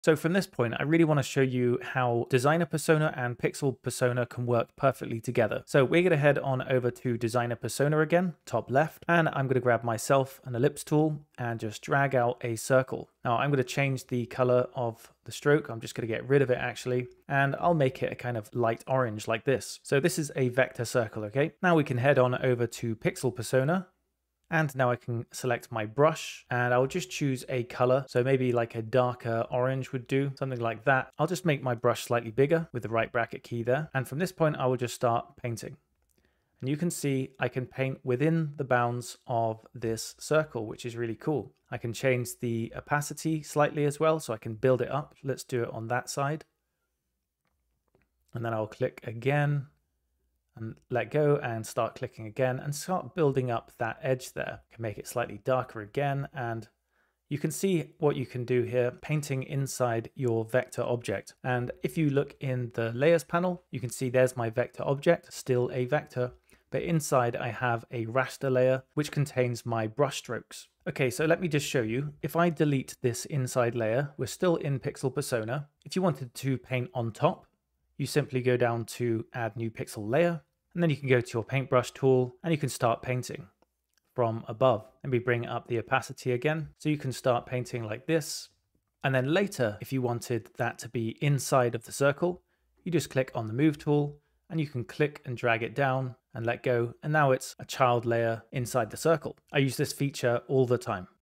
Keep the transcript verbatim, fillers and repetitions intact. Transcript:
So from this point, I really want to show you how designer persona and pixel persona can work perfectly together. So we're going to head on over to designer persona again, top left, and I'm going to grab myself an ellipse tool and just drag out a circle. Now I'm going to change the color of the stroke. I'm just going to get rid of it actually, and I'll make it a kind of light orange like this. So this is a vector circle, okay? Now we can head on over to pixel persona. And now I can select my brush and I'll just choose a color. So maybe like a darker orange would do, something like that. I'll just make my brush slightly bigger with the right bracket key there. And from this point, I will just start painting. And you can see I can paint within the bounds of this circle, which is really cool. I can change the opacity slightly as well, so I can build it up. Let's do it on that side. And then I'll click again and let go and start clicking again and start building up that edge there. Can make it slightly darker again, and you can see what you can do here, painting inside your vector object. And if you look in the layers panel, you can see there's my vector object, still a vector, but inside I have a raster layer which contains my brush strokes. Okay, so let me just show you. If I delete this inside layer, we're still in pixel persona. If you wanted to paint on top, you simply go down to add new pixel layer, and then you can go to your paintbrush tool and you can start painting from above. Maybe bring up the opacity again. So you can start painting like this. And then later, if you wanted that to be inside of the circle, you just click on the move tool and you can click and drag it down and let go. And now it's a child layer inside the circle. I use this feature all the time.